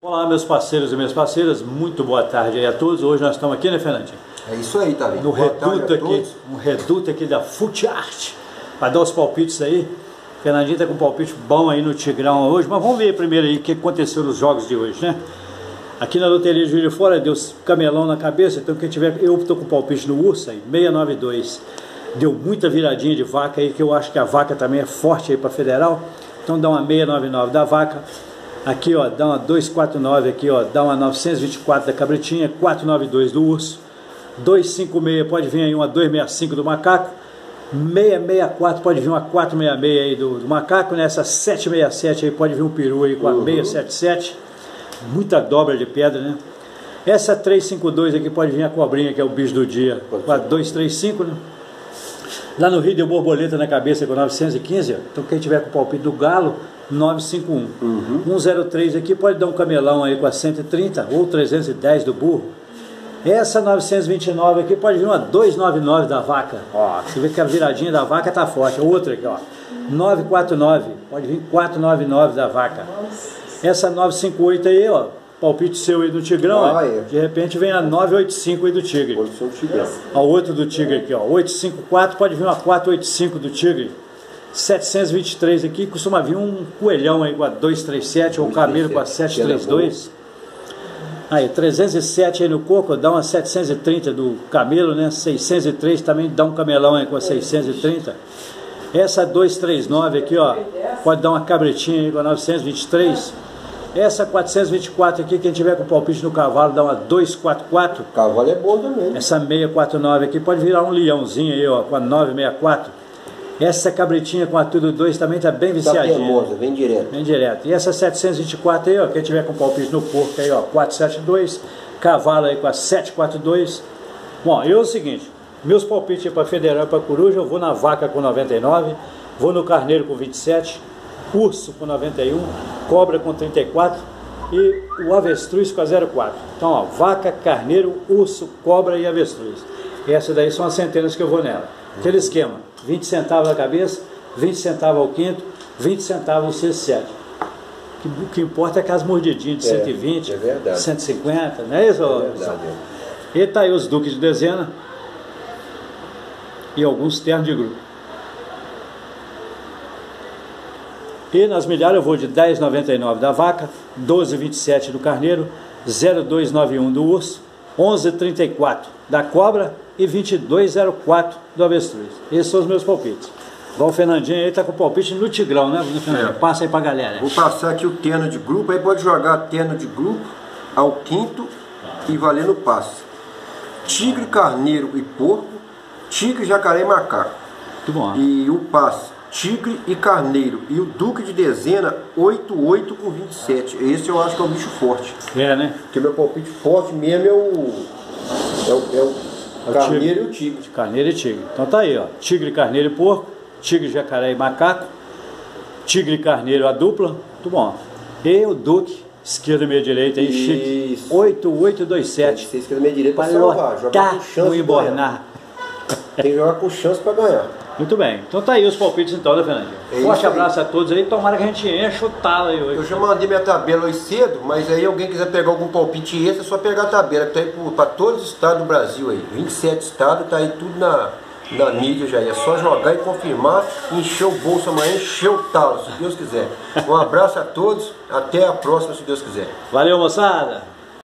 Olá, meus parceiros e minhas parceiras, muito boa tarde aí a todos. Hoje nós estamos aqui, né, Fernandinho? É isso aí, tá vendo? No reduto aqui, um reduto aqui da Fute Art, para dar os palpites aí. Fernandinho tá com um palpite bom aí no Tigrão hoje, mas vamos ver primeiro aí o que aconteceu nos jogos de hoje, né? Aqui na loteria de Juiz de Fora deu camelão na cabeça, então quem tiver, eu tô com palpite no Ursa aí, 692. Deu muita viradinha de vaca aí, que eu acho que a vaca também é forte aí para Federal, então dá uma 699 da vaca. Aqui ó, dá uma 249 aqui ó, dá uma 924 da cabritinha, 492 do urso, 256 pode vir aí uma 265 do macaco, 664 pode vir uma 466 aí do macaco, nessa 767 aí pode vir um peru aí com a 677, muita dobra de pedra, né? Essa 352 aqui pode vir a cobrinha, que é o bicho do dia, com a 235, né? Lá no Rio deu borboleta na cabeça com 915, ó. Então quem tiver com o palpite do galo, 951. 103 aqui pode dar um camelão aí com a 130 ou 310 do burro. Essa 929 aqui pode vir uma 299 da vaca. Ó, você vê que a viradinha da vaca tá forte. Outra aqui, ó, 949, pode vir 499 da vaca. Essa 958 aí, ó, palpite seu aí do Tigrão, de repente vem a 985 aí do Tigre. A outra do Tigre aqui, ó, 854 pode vir uma 485 do Tigre. 723 aqui, costuma vir um coelhão aí com a 237 ou um camelo com a 732. Aí, 307 aí no coco, dá uma 730 do camelo, né? 603 também dá um camelão aí com a 630. Essa 239 aqui, ó, pode dar uma cabritinha aí com a 923. Essa 424 aqui, quem tiver com palpite no cavalo, dá uma 244. O cavalo é bom também. Essa 649 aqui pode virar um leãozinho aí, ó, com a 964. Essa cabritinha com a tudo 2 também tá bem viciadinha. Tá teimosa, vem direto. Vem direto. E essa 724 aí, ó, quem tiver com palpite no porco aí, ó, 472. Cavalo aí com a 742. Bom, eu é o seguinte, meus palpites para Federal e para Coruja, eu vou na vaca com 99, vou no carneiro com 27, urso com 91, cobra com 34 e o avestruz com a 04. Então, ó, vaca, carneiro, urso, cobra e avestruz. E essas daí são as centenas que eu vou nela. Aquele esquema, 20 centavos a cabeça, 20 centavos ao quinto, 20 centavos ao sexto sete. O que importa é aquelas mordidinhas de 120, 150, não é isso? É verdade. E tá aí os duques de dezena e alguns ternos de grupo. E nas milhares eu vou de 10,99 da vaca, 12,27 do carneiro, 0,291 do urso, 11,34 da cobra e 22,04 do avestruz. Esses são os meus palpites. Igual o Fernandinho aí tá com o palpite no Tigrão, né? Passa aí pra galera. Vou passar aqui o terno de grupo, aí pode jogar terno de grupo ao quinto e valendo passe. Tigre, carneiro e porco, tigre, jacaré e macaco. Muito bom. E o passe, tigre e carneiro. E o duque de dezena, 88 com 27. Esse eu acho que é o bicho forte. É, né? Porque meu palpite forte mesmo é o carneiro e o tigre. Carneiro e tigre. Então tá aí, ó. Tigre, carneiro e porco. Tigre, jacaré e macaco. Tigre e carneiro a dupla. Muito bom. E o duque, esquerda e meia direita aí, chique. 8827. Você esquerda e meia direita para salvar. Jogar com chance pra ganhar. Tem que jogar com chance para ganhar. Muito bem. Então tá aí os palpites então, né, Fernandinho? Forte abraço a todos aí. Tomara que a gente encha o talo aí hoje. Eu já mandei minha tabela hoje cedo, mas aí alguém quiser pegar algum palpite extra, é só pegar a tabela, que tá aí para todos os estados do Brasil aí. 27 estados, tá aí tudo na mídia já. É só jogar e confirmar, encher o bolso amanhã, encher o talo, se Deus quiser. Um abraço a todos, até a próxima, se Deus quiser. Valeu, moçada!